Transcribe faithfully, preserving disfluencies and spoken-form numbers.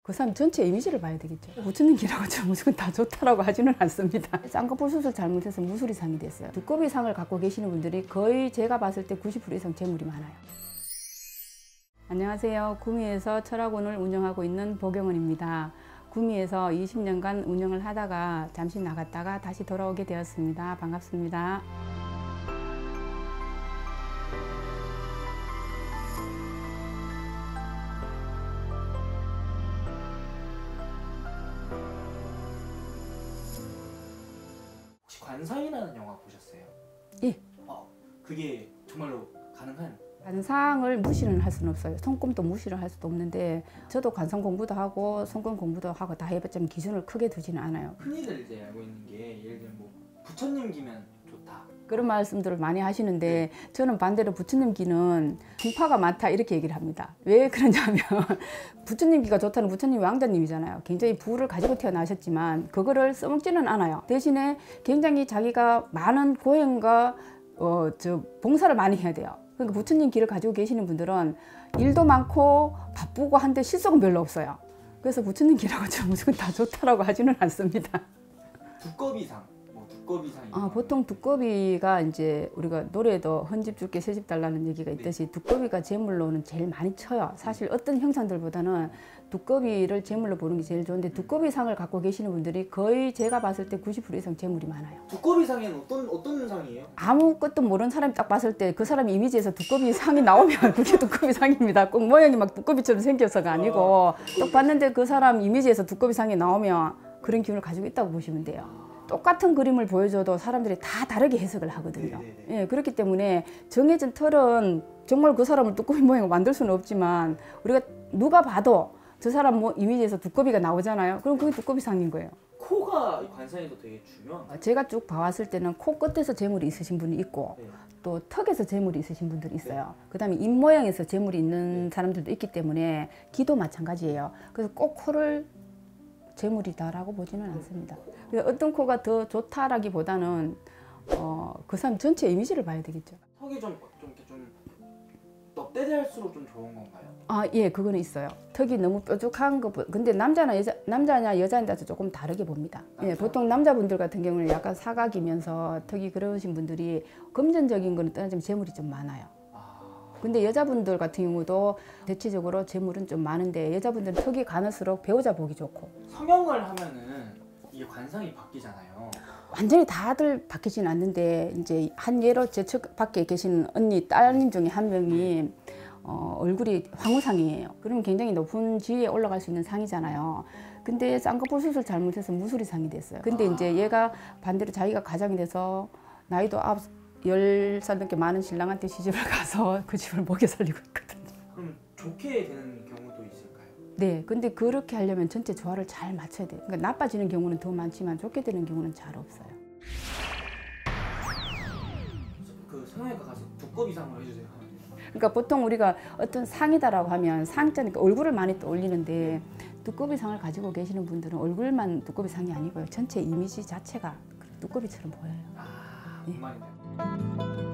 그 사람 전체 이미지를 봐야 되겠죠. 부처님 기라고 저 무조건 다 좋다라고 하지는 않습니다. 쌍꺼풀 수술 잘못해서 무술이상이 됐어요. 두꺼비상을 갖고 계시는 분들이 거의 제가 봤을 때 구십 퍼센트 이상 재물이 많아요. 안녕하세요. 구미에서 철학원을 운영하고 있는 보경은입니다. 구미에서 이십 년간 운영을 하다가 잠시 나갔다가 다시 돌아오게 되었습니다. 반갑습니다. 혹시 관상이라는 영화 보셨어요? 예. 어, 그게 정말로 가능한? 관상을 무시는 할 수는 없어요. 손금도 무시를 할 수도 없는데 저도 관상 공부도 하고 손금 공부도 하고 다 해봤지만 기준을 크게 두지는 않아요. 흔히들 이제 알고 있는 게 예를 들면 뭐 부처님 기면 좋다 그런 말씀들을 많이 하시는데 저는 반대로 부처님 기는 풍파가 많다 이렇게 얘기를 합니다. 왜 그러냐면 부처님 기가 좋다는 부처님이 왕자님이잖아요. 굉장히 부를 가지고 태어나셨지만 그거를 써먹지는 않아요. 대신에 굉장히 자기가 많은 고행과 어, 저 봉사를 많이 해야 돼요. 그러니까 부처님 기를 가지고 계시는 분들은 일도 많고 바쁘고 한데 실속은 별로 없어요. 그래서 부처님 기라고 저 무조건 다 좋다라고 하지는 않습니다. 두꺼비상, 뭐 두꺼비상이 아, 보통 두꺼비가 이제 우리가 노래에도 헌집 줄게 새집 달라는 얘기가 있듯이 두꺼비가 제물로는 제일 많이 쳐요. 사실 어떤 형상들보다는 두꺼비를 제물로 보는 게 제일 좋은데 두꺼비상을 갖고 계시는 분들이 거의 제가 봤을 때 구십 퍼센트 이상 제물이 많아요. 두꺼비상에는 어떤 어떤 상이에요? 아무것도 모르는 사람이 딱 봤을 때 그 사람 이미지에서 두꺼비 상이 나오면 그게 두꺼비 상입니다. 꼭 모양이 막 두꺼비처럼 생겨서가 아니고 딱 봤는데 그 사람 이미지에서 두꺼비 상이 나오면 그런 기운을 가지고 있다고 보시면 돼요. 똑같은 그림을 보여줘도 사람들이 다 다르게 해석을 하거든요. 예, 그렇기 때문에 정해진 틀은 정말 그 사람을 두꺼비 모양을 만들 수는 없지만 우리가 누가 봐도 저 사람 뭐 이미지에서 두꺼비가 나오잖아요. 그럼 그게 두꺼비상인 거예요. 코가 관상에도 되게 중요한. 제가 쭉 봐왔을 때는 코 끝에서 재물이 있으신 분이 있고 네. 또 턱에서 재물이 있으신 분들이 있어요. 그 다음에 입 모양에서 재물이 있는 네. 사람들도 있기 때문에 귀도 마찬가지예요. 그래서 꼭 코를 재물이다라고 보지는 않습니다. 그래서 어떤 코가 더 좋다라기보다는 어, 그 사람 전체 이미지를 봐야 되겠죠. 턱이 좀, 좀 이렇게 좀 넙대대할수록 좀 좋은 건가요? 아, 예, 그거는 있어요. 턱이 너무 뾰족한 거, 근데 남자나 여자, 남자냐 여자에 따라서 조금 다르게 봅니다. 예, 보통 남자분들 같은 경우는 약간 사각이면서 턱이 그러신 분들이 금전적인 거는 떠나지만 재물이 좀 많아요. 근데 여자분들 같은 경우도 대체적으로 재물은 좀 많은데 여자분들은 턱이 가늘수록 배우자 보기 좋고. 성형을 하면은 이게 관상이 바뀌잖아요. 완전히 다들 바뀌지는 않는데 이제 한 예로 제 측 밖에 계신 언니 딸님 중에 한 명이 어, 얼굴이 황후상이에요. 그러면 굉장히 높은 지위에 올라갈 수 있는 상이잖아요. 근데 쌍꺼풀 수술 잘못해서 무술이상이 됐어요. 근데 이제 얘가 반대로 자기가 가장이 돼서 나이도 아홉 열 살 넘게 많은 신랑한테 시집을 가서 그 집을 먹여 살리고 있거든요. 그럼 좋게 되는 경우도 있을까요? 네, 근데 그렇게 하려면 전체 조화를 잘 맞춰야 돼요. 그러니까 나빠지는 경우는 더 많지만 좋게 되는 경우는 잘 없어요. 그 성형외과 가서 두꺼비상을 해주세요. 그러니까 보통 우리가 어떤 상이다라고 하면 상자니까 얼굴을 많이 떠올리는데 두꺼비상을 가지고 계시는 분들은 얼굴만 두꺼비상이 아니고요. 전체 이미지 자체가 두꺼비처럼 보여요. 아, 뭔 말인가요?